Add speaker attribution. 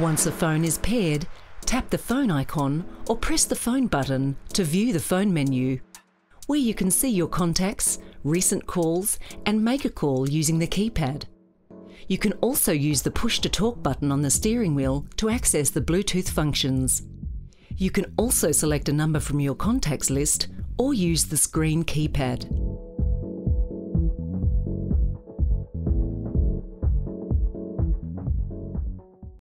Speaker 1: Once a phone is paired, tap the phone icon or press the phone button to view the phone menu, where you can see your contacts, recent calls, and make a call using the keypad. You can also use the push-to-talk button on the steering wheel to access the Bluetooth functions. You can also select a number from your contacts list or use the screen keypad.